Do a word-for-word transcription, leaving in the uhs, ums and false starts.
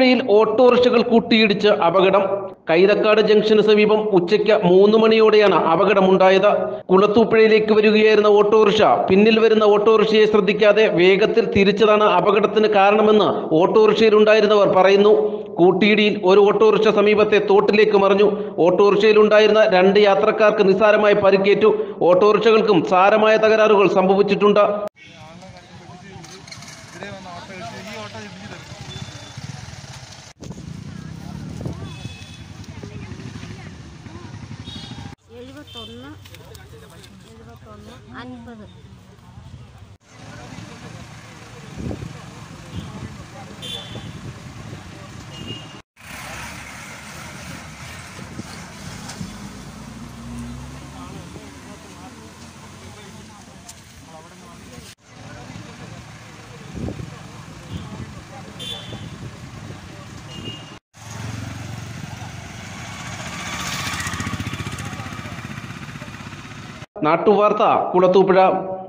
കുളത്തൂപ്പുഴയിൽ ഓട്ടോറിക്ഷകൾ കൂട്ടിയിടിച്ച് അപകടം. കൈതക്കാട് ജംഗ്ഷന് സമീപം ഉച്ചയ്ക്ക് മൂന്ന് മണിയോടെയാണ് അപകടമുണ്ടായത്. കുളത്തൂപ്പുഴയിലേക്ക് വരികയായിരുന്ന ഓട്ടോറിക്ഷ പിന്നിൽ വരുന്ന ഓട്ടോറിക്ഷയെ ശ്രദ്ധിക്കാതെ വേഗത്തിൽ തിരിച്ചതാണ് അപകടത്തിന് കാരണമെന്ന് ഓട്ടോറിക്ഷയിലുണ്ടായിരുന്നവർ പറയുന്നു. കൂട്ടിയിടിയിൽ ഒരു ഓട്ടോറിക്ഷ സമീപത്തെ തോട്ടിലേക്ക് മറിഞ്ഞു. ഓട്ടോറിക്ഷയിലുണ്ടായിരുന്ന രണ്ട് യാത്രക്കാർക്ക് നിസാരമായി പരിക്കേറ്റു. ഓട്ടോറിക്ഷകൾക്കും സാരമായ തകരാറുകൾ സംഭവിച്ചിട്ടുണ്ട്. എഴുപത്തൊന്ന് എഴുപത്തൊന്ന് അൻപത് നാട്ടുവാർത്ത കുളത്തൂപ്പുഴ.